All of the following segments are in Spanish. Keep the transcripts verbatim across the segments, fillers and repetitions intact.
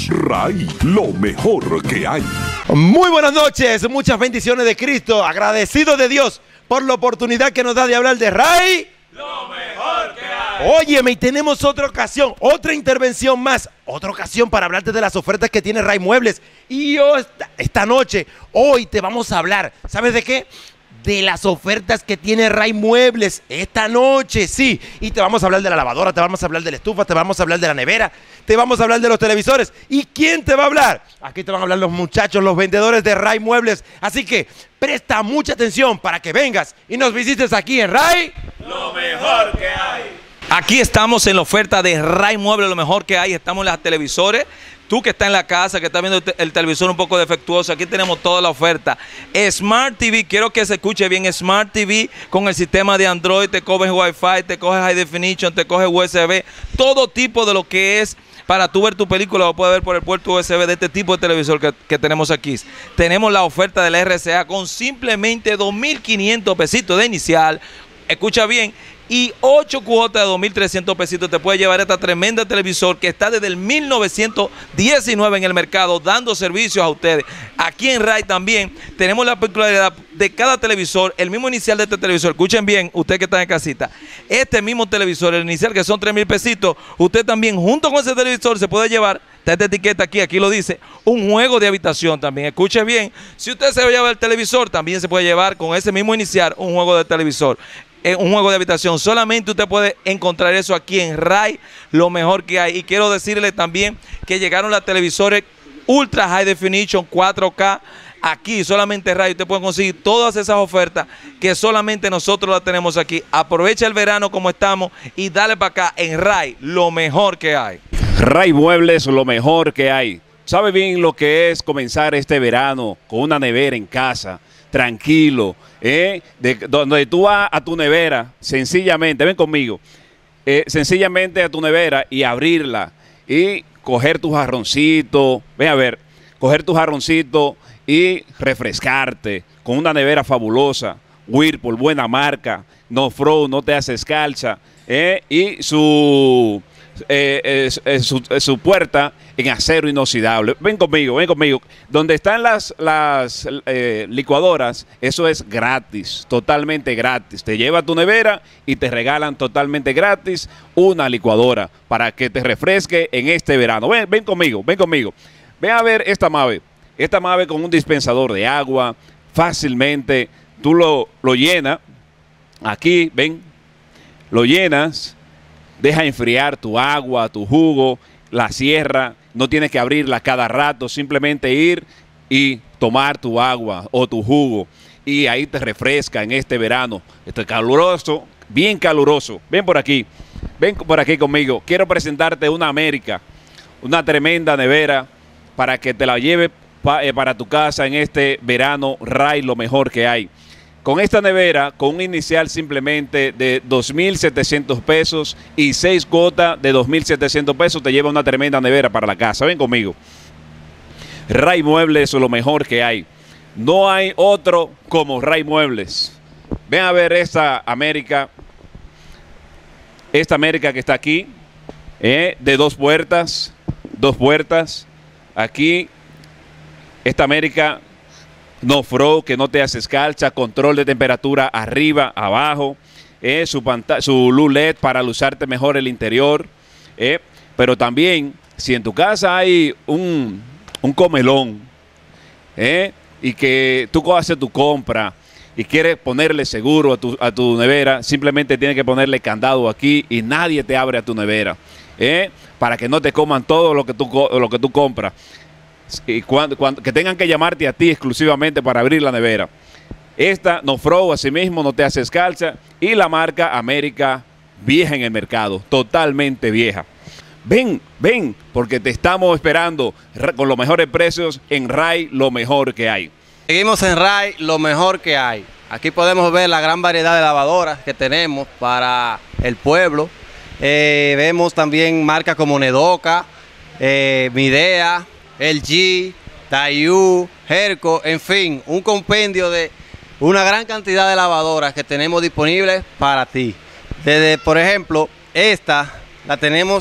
Ray, lo mejor que hay. Muy buenas noches, muchas bendiciones de Cristo. Agradecido de Dios por la oportunidad que nos da de hablar de Ray, lo mejor que hay. Óyeme, y tenemos otra ocasión, otra intervención más, otra ocasión para hablarte de las ofertas que tiene Ray Muebles. Y yo esta, esta noche, hoy te vamos a hablar, ¿sabes de qué? De las ofertas que tiene Ray Muebles esta noche, sí. Y te vamos a hablar de la lavadora, te vamos a hablar de la estufa, te vamos a hablar de la nevera, te vamos a hablar de los televisores. ¿Y quién te va a hablar? Aquí te van a hablar los muchachos, los vendedores de Ray Muebles. Así que presta mucha atención para que vengas y nos visites aquí en Ray, lo mejor que hay. Aquí estamos en la oferta de Ray Muebles, lo mejor que hay. Estamos en los televisores. Tú que estás en la casa, que estás viendo el televisor un poco defectuoso, aquí tenemos toda la oferta. Smart T V, quiero que se escuche bien. Smart T V con el sistema de Android, te coges Wi-Fi, te coges High Definition, te coges U S B. Todo tipo de lo que es para tú ver tu película, lo puedes ver por el puerto U S B de este tipo de televisor que, que tenemos aquí. Tenemos la oferta de la R C A con simplemente dos mil quinientos pesitos de inicial. Escucha bien. Y ocho cuotas de dos mil trescientos pesitos te puede llevar esta tremenda televisor que está desde el mil novecientos diecinueve en el mercado dando servicios a ustedes. Aquí en Ray también tenemos la peculiaridad de cada televisor, el mismo inicial de este televisor. Escuchen bien, usted que está en casita. Este mismo televisor, el inicial que son tres mil pesitos, usted también junto con ese televisor se puede llevar, está esta etiqueta aquí, aquí lo dice, un juego de habitación también. Escuche bien, si usted se va a llevar el televisor, también se puede llevar con ese mismo inicial un juego de televisor. Un juego de habitación. Solamente usted puede encontrar eso aquí en Ray, lo mejor que hay. Y quiero decirle también que llegaron las televisores Ultra High Definition cuatro K. Aquí solamente Ray, usted puede conseguir todas esas ofertas que solamente nosotros las tenemos aquí. Aprovecha el verano como estamos y dale para acá en Ray, lo mejor que hay. Ray Muebles, lo mejor que hay. ¿Sabe bien lo que es comenzar este verano con una nevera en casa? Tranquilo, ¿eh? de, donde tú vas a tu nevera, sencillamente, ven conmigo, eh, sencillamente a tu nevera y abrirla y coger tu jarroncito, ven a ver, coger tu jarroncito y refrescarte con una nevera fabulosa, Whirlpool, buena marca, no frost, no te hace escarcha, ¿eh? y su, eh, eh, eh, su, eh, su puerta en acero inoxidable. Ven conmigo, ven conmigo. Donde están las, las eh, licuadoras, eso es gratis, totalmente gratis. Te lleva a tu nevera y te regalan totalmente gratis una licuadora para que te refresque en este verano. Ven, ven conmigo, ven conmigo. Ven a ver esta Mave. Esta Mave con un dispensador de agua, fácilmente tú lo, lo llenas. Aquí, ven, lo llenas, deja enfriar tu agua, tu jugo, la cierra. No tienes que abrirla cada rato, simplemente ir y tomar tu agua o tu jugo. Y ahí te refresca en este verano. Este caluroso, bien caluroso. Ven por aquí, ven por aquí conmigo. Quiero presentarte una América, una tremenda nevera para que te la lleve pa, eh, para tu casa en este verano. Ray, lo mejor que hay. Con esta nevera, con un inicial simplemente de dos mil setecientos pesos y seis cuotas de dos mil setecientos pesos, te lleva una tremenda nevera para la casa. Ven conmigo. Ray Muebles es lo mejor que hay. No hay otro como Ray Muebles. Ven a ver esta América. Esta América que está aquí, eh, de dos puertas. Dos puertas. Aquí, esta América no frost, que no te hace escarcha, control de temperatura arriba, abajo, eh, su, su luz L E D para luzarte mejor el interior, eh, pero también si en tu casa hay un, un comelón, eh, y que tú haces tu compra y quieres ponerle seguro a tu, a tu nevera, simplemente tienes que ponerle candado aquí y nadie te abre a tu nevera, eh, para que no te coman todo lo que tú, lo que tú compras. Y cuando, cuando, que tengan que llamarte a ti exclusivamente para abrir la nevera. Esta no frost, así mismo no te hace escarcha. Y la marca América, vieja en el mercado, totalmente vieja. Ven, ven, porque te estamos esperando con los mejores precios en Ray, lo mejor que hay. Seguimos en Ray, lo mejor que hay. Aquí podemos ver la gran variedad de lavadoras que tenemos para el pueblo. Eh, vemos también marcas como Nedoca, eh, Midea, L G, Daewoo, Herco, en fin, un compendio de una gran cantidad de lavadoras que tenemos disponibles para ti. Desde, por ejemplo, esta la tenemos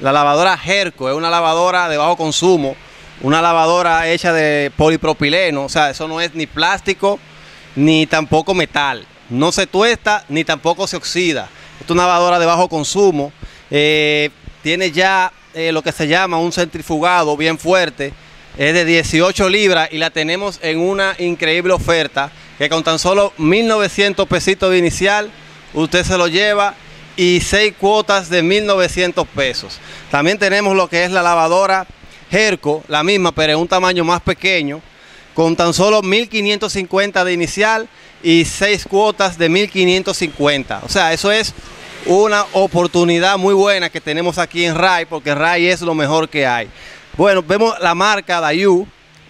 La lavadora Herco es una lavadora de bajo consumo, una lavadora hecha de polipropileno, o sea, eso no es ni plástico ni tampoco metal. No se tuesta ni tampoco se oxida. Es una lavadora de bajo consumo, eh, tiene ya eh, lo que se llama un centrifugado bien fuerte, es de dieciocho libras y la tenemos en una increíble oferta que con tan solo mil novecientos pesitos de inicial usted se lo lleva y seis cuotas de mil novecientos pesos. También tenemos lo que es la lavadora Herco, la misma pero en un tamaño más pequeño, con tan solo mil quinientos cincuenta de inicial y seis cuotas de mil quinientos cincuenta. O sea, eso es una oportunidad muy buena que tenemos aquí en Ray, porque Ray es lo mejor que hay. Bueno, vemos la marca Daewoo,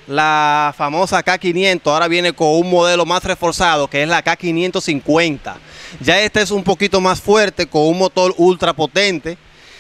la famosa K quinientos, ahora viene con un modelo más reforzado que es la K quinientos cincuenta. Ya este es un poquito más fuerte con un motor ultra potente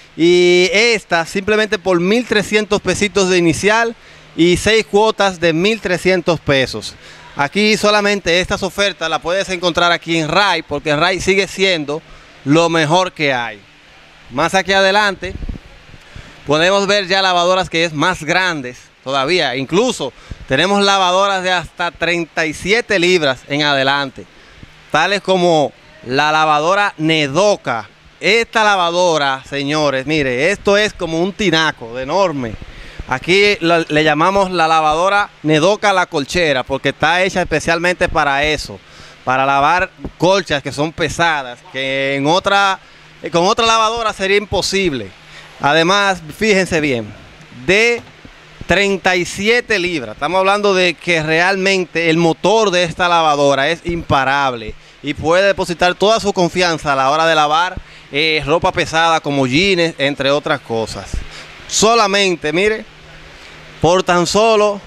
y esta simplemente por mil trescientos pesitos de inicial y seis cuotas de mil trescientos pesos. Aquí solamente estas ofertas las puedes encontrar aquí en Ray, porque Ray sigue siendo lo mejor que hay. Más aquí adelante podemos ver ya lavadoras que es más grandes todavía, incluso tenemos lavadoras de hasta treinta y siete libras en adelante, tales como la lavadora Nedoka. Esta lavadora, señores, mire, esto es como un tinaco de enorme. Aquí la, le llamamos la lavadora Nedoka la colchera, porque está hecha especialmente para eso, para lavar colchas que son pesadas, que en otra, con otra lavadora sería imposible. Además, fíjense bien, de treinta y siete libras, estamos hablando de que realmente el motor de esta lavadora es imparable y puede depositar toda su confianza a la hora de lavar eh, ropa pesada como jeans, entre otras cosas. Solamente, mire, por tan solo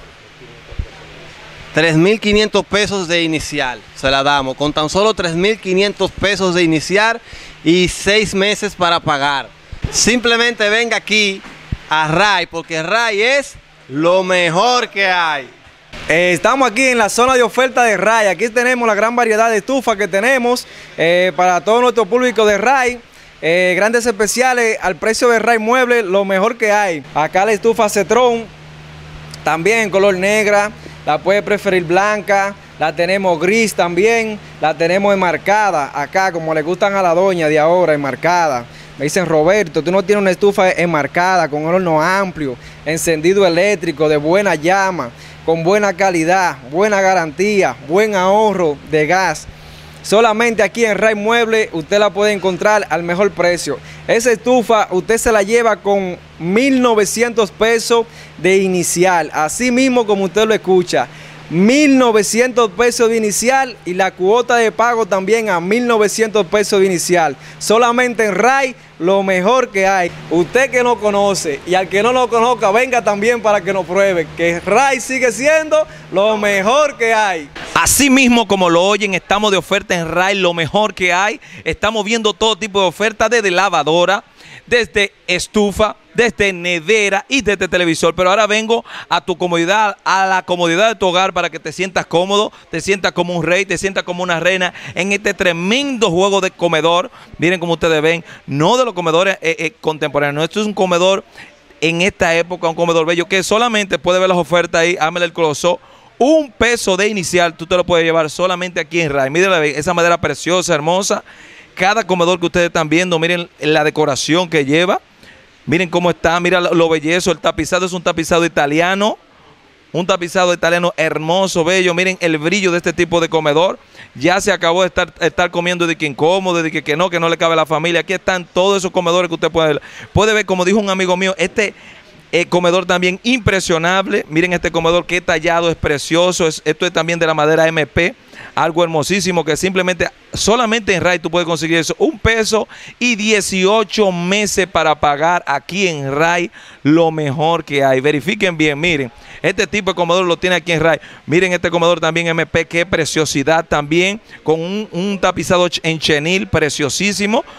tres mil quinientos pesos de inicial se la damos, con tan solo tres mil quinientos pesos de inicial y seis meses para pagar. Simplemente venga aquí a Ray, porque Ray es lo mejor que hay. Eh, estamos aquí en la zona de oferta de Ray. Aquí tenemos la gran variedad de estufas que tenemos eh, para todo nuestro público de Ray. Eh, grandes especiales al precio de Ray Muebles, lo mejor que hay. Acá la estufa Cetron, también en color negra, la puede preferir blanca, la tenemos gris también, la tenemos enmarcada, acá como le gustan a la doña de ahora, enmarcada. Me dicen, Roberto, tú no tienes una estufa enmarcada, con un horno amplio, encendido eléctrico, de buena llama, con buena calidad, buena garantía, buen ahorro de gas. Solamente aquí en Ray Muebles usted la puede encontrar al mejor precio. Esa estufa usted se la lleva con mil novecientos pesos de inicial, así mismo como usted lo escucha. mil novecientos pesos de inicial y la cuota de pago también a mil novecientos pesos de inicial. Solamente en Ray, lo mejor que hay. Usted que no conoce y al que no lo conozca, venga también para que nos pruebe que Ray sigue siendo lo mejor que hay. Así mismo como lo oyen, estamos de oferta en Ray, lo mejor que hay. Estamos viendo todo tipo de ofertas, desde lavadora, desde estufa, desde nevera y desde televisor. Pero ahora vengo a tu comodidad, a la comodidad de tu hogar, para que te sientas cómodo, te sientas como un rey, te sientas como una reina en este tremendo juego de comedor. Miren como ustedes ven, no de los comedores eh, eh, contemporáneos, no, esto es un comedor en esta época, un comedor bello que solamente puede ver las ofertas ahí. Hámele el close-up. Un peso de inicial tú te lo puedes llevar solamente aquí en Ray. Miren esa madera preciosa, hermosa. Cada comedor que ustedes están viendo, miren la decoración que lleva. Miren cómo está, mira lo bellezo. El tapizado es un tapizado italiano. Un tapizado italiano hermoso, bello. Miren el brillo de este tipo de comedor. Ya se acabó de estar, estar comiendo de que incómodo, de que, que no, que no le cabe a la familia. Aquí están todos esos comedores que usted puede ver. Puede ver, como dijo un amigo mío, este eh, comedor también impresionable. Miren este comedor, qué tallado, es precioso. Es, esto es también de la madera M P. Algo hermosísimo que simplemente, solamente en Ray tú puedes conseguir eso. Un peso y dieciocho meses para pagar aquí en Ray, lo mejor que hay. Verifiquen bien, miren. Este tipo de comedor lo tiene aquí en Ray. Miren este comedor también M P, qué preciosidad también. Con un, un tapizado en chenil preciosísimo.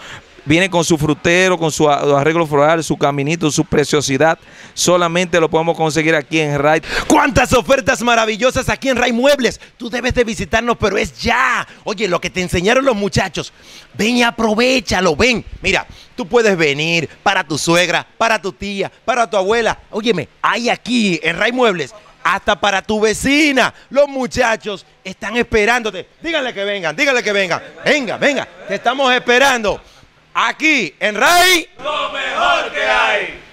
Viene con su frutero, con su arreglo floral, su caminito, su preciosidad. Solamente lo podemos conseguir aquí en Ray. ¡Cuántas ofertas maravillosas aquí en Ray Muebles! Tú debes de visitarnos, pero es ya. Oye, lo que te enseñaron los muchachos, ven y aprovéchalo, ven. Mira, tú puedes venir para tu suegra, para tu tía, para tu abuela. Óyeme, hay aquí en Ray Muebles hasta para tu vecina. Los muchachos están esperándote. Díganle que vengan, díganle que vengan. Venga, venga, te estamos esperando. Aquí en Ray, Lo mejor que hay.